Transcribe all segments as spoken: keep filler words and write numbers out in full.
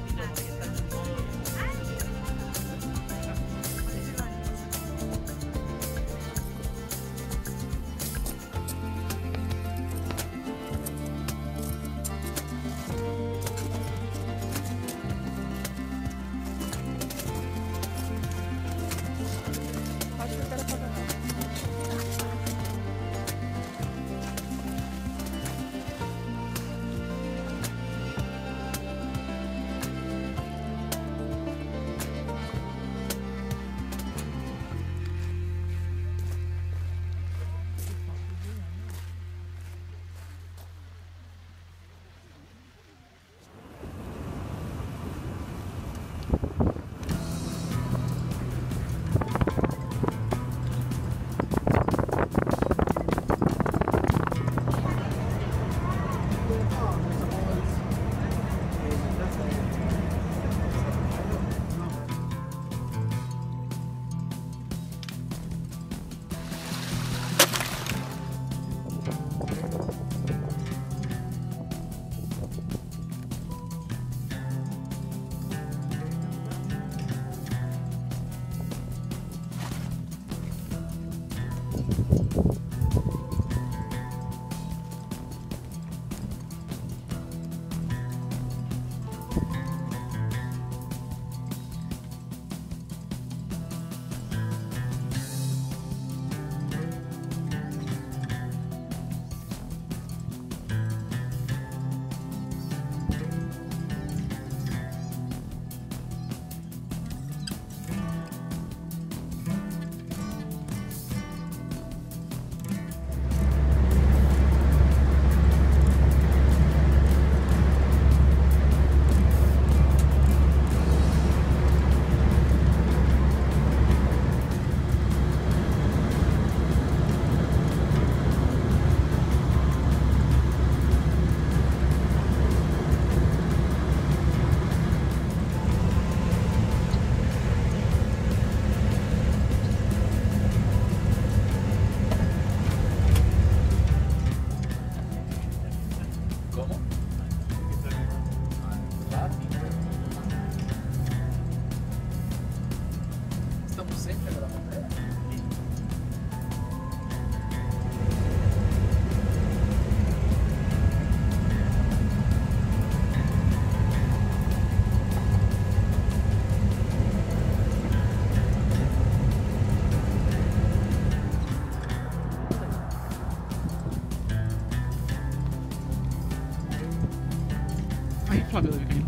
Flávio deve cair.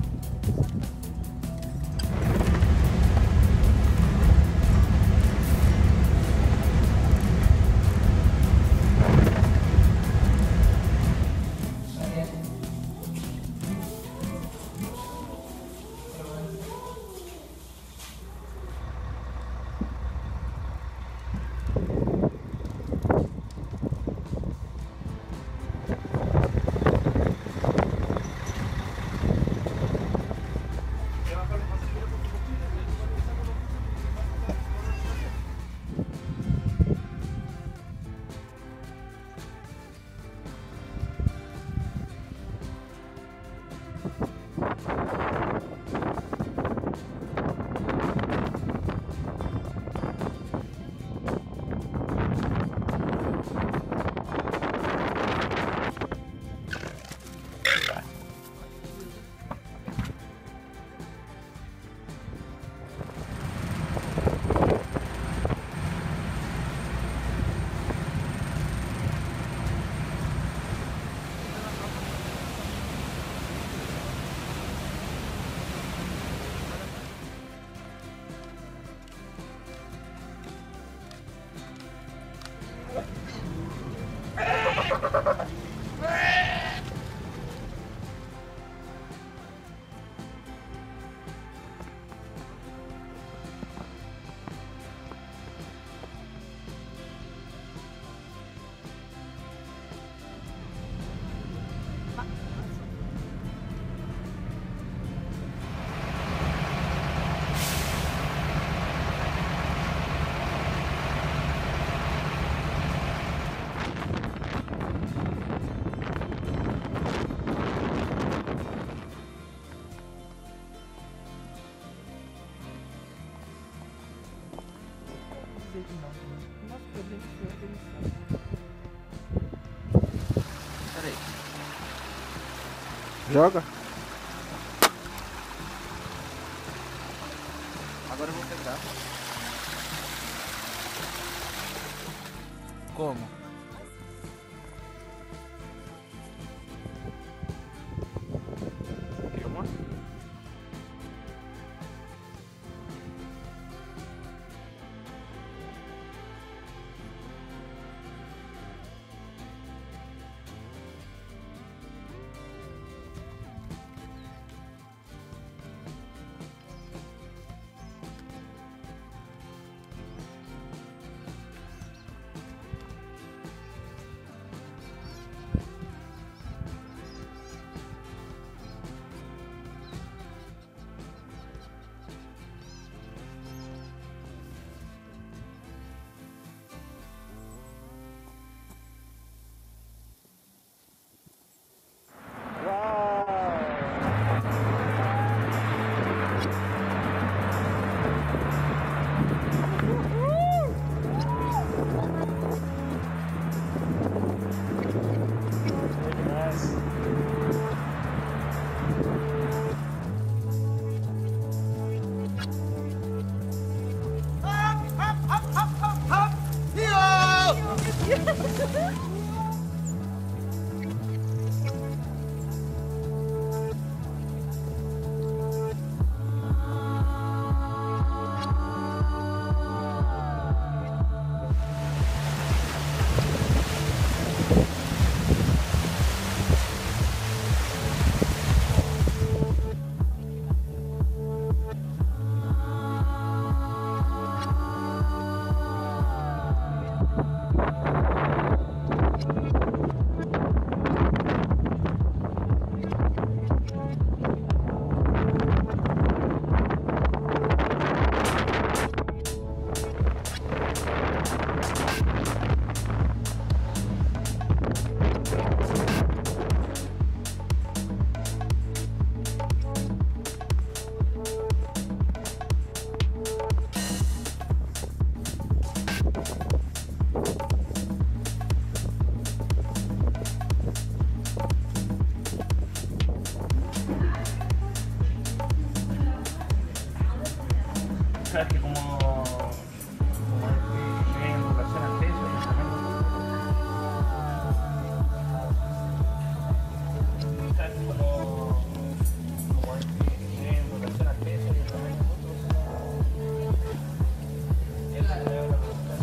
Nossa, eu bem que Pera aí. Joga. Agora eu vou pegar. Como? Filma. Sabes que como, como estoy en educación artesia, sabes que como, como estoy en educación artesia, y también nosotros, eso me da una pregunta.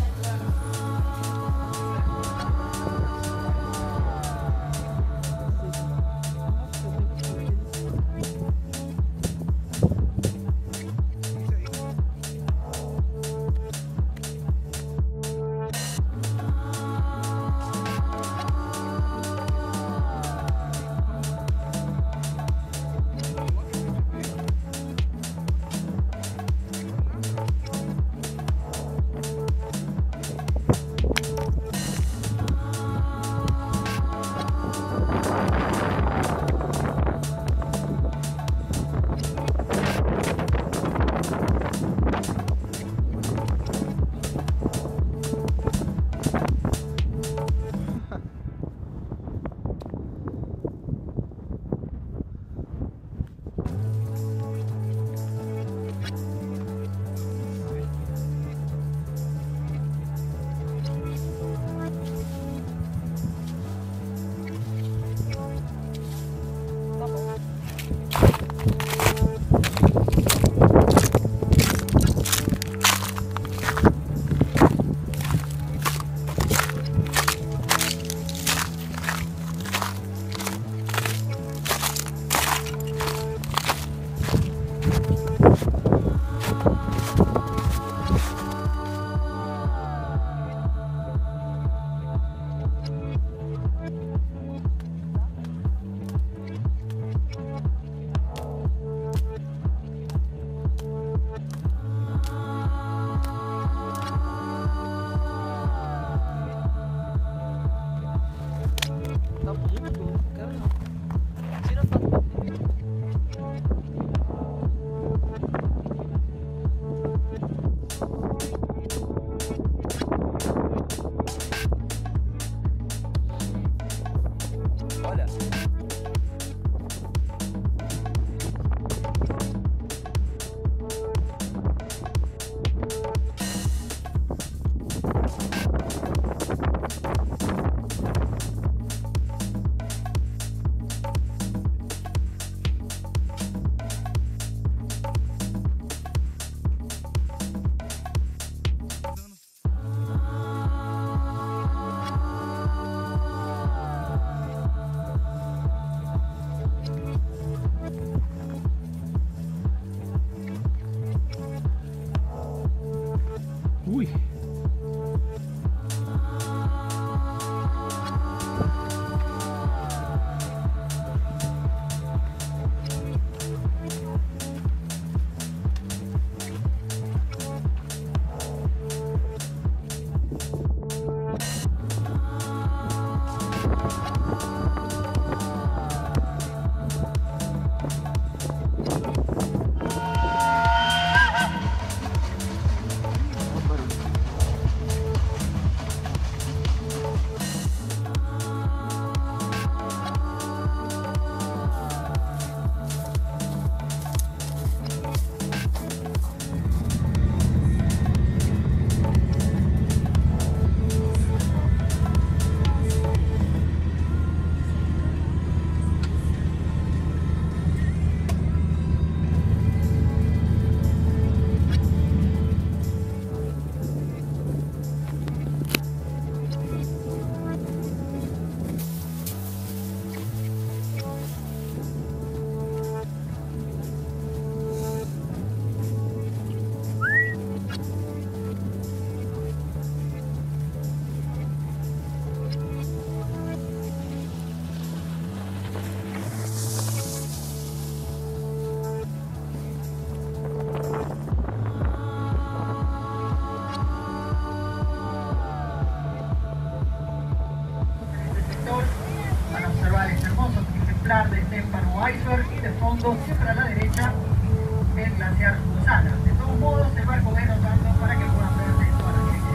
como iceberg y de fondo, siempre a la derecha, el glaciar Usana. De todos modos, el barco va notando para que puedan verse toda la gente.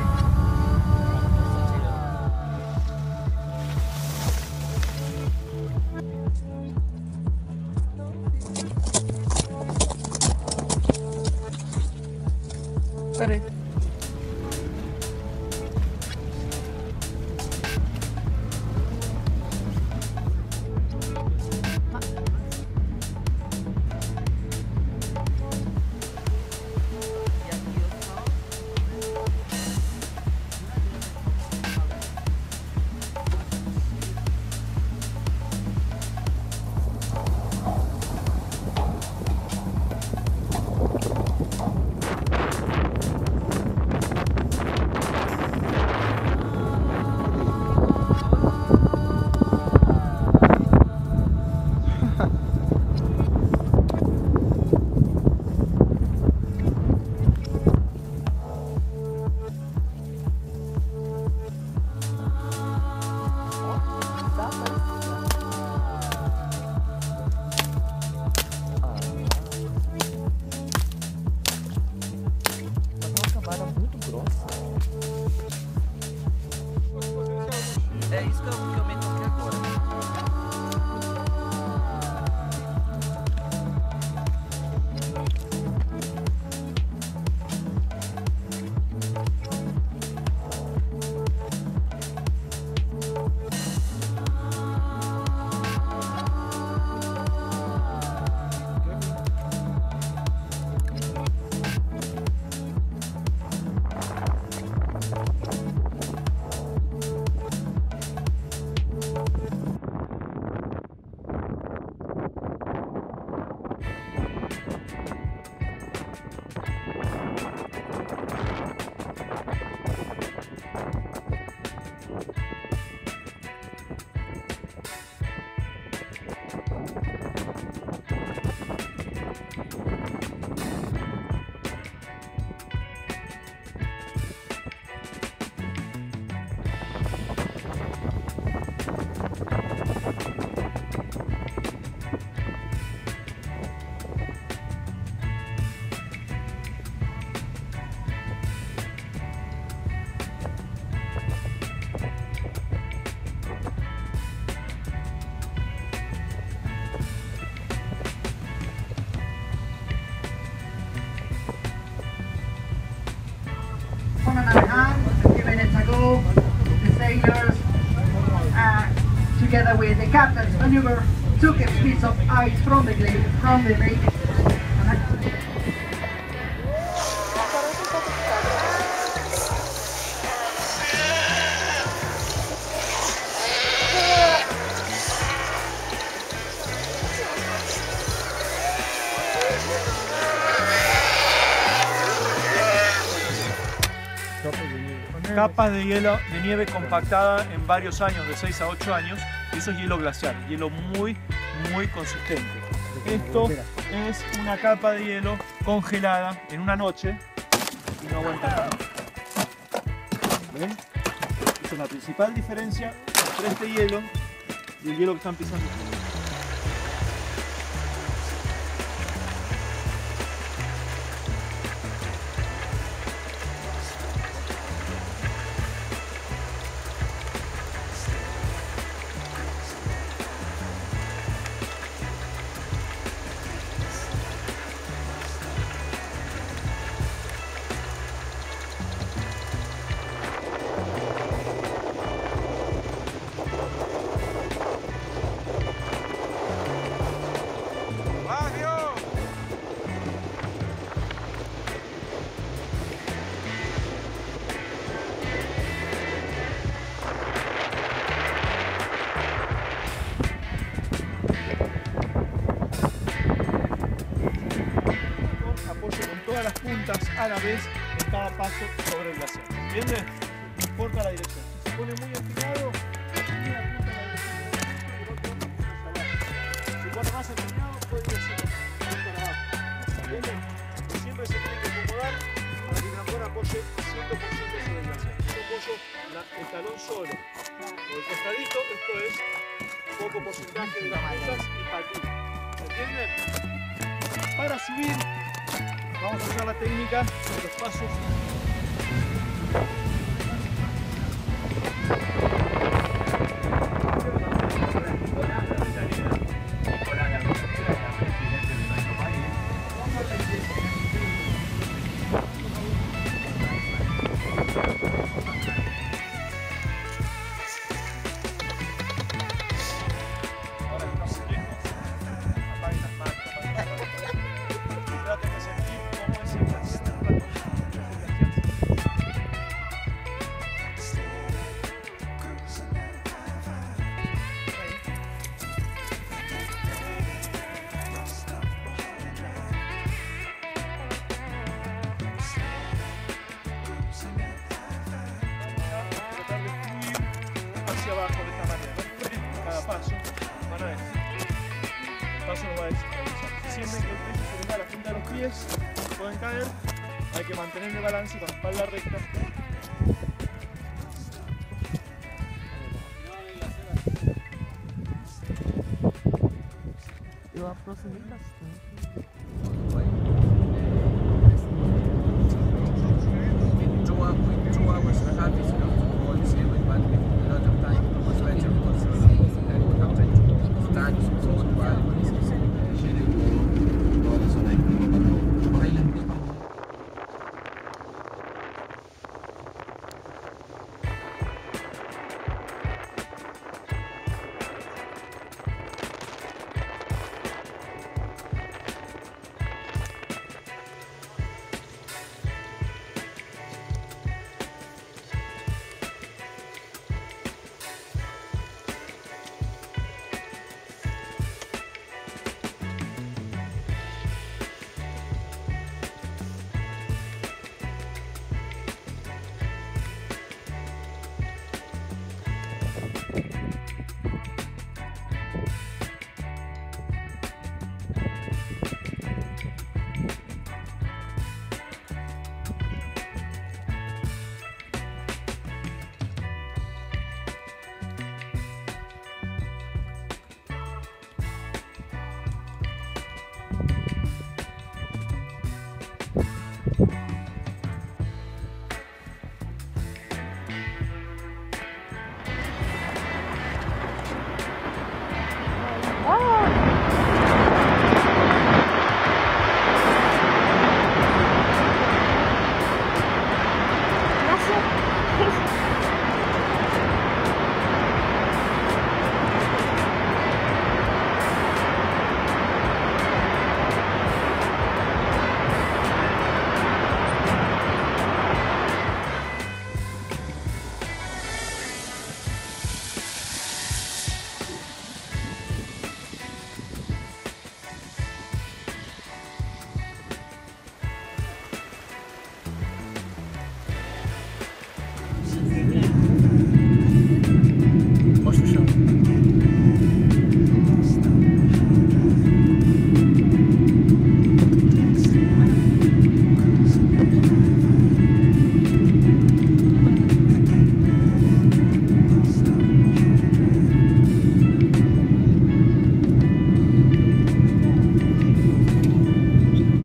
Espere. É isso que eu, que eu me toquei agora. One another hand, a few minutes ago, the sailors, uh, together with the captain's maneuver, took a piece of ice from the lake, from the lake. Capas de hielo de nieve compactada en varios años, de seis a ocho años, y eso es hielo glaciar, hielo muy, muy consistente. Esto es una capa de hielo congelada en una noche y no aguanta nada. ¿Ven? Esa es la principal diferencia entre este hielo y el hielo que están pisando ustedes. Las puntas a la vez en cada paso sobre el glaciar. ¿Entiendes? No importa la dirección. Si se pone muy empinado, una punta a la dirección y el otro hacia abajo. Si pone más empinado, puede ir así, para abajo. ¿Entiendes? Pero siempre se tiene que acomodar para que el tambor apoye cien por ciento sobre el glaciar. Yo apoyo la, el talón solo. O el costadito, esto es poco porcentaje de las puntas y patín. para subir, vamos a usar la técnica de los pasos. Hacia abajo de esta manera, cada paso, van a ver, el paso lo va a desestabilizar. Si sienten que el peso se venga a la punta de los pies, pueden caer, hay que mantener el balance con la espalda recta. Eu aproximei bastante. Two hours, two hours and a half is enough to go on the same, but with a lot of time, especially because it's start to go to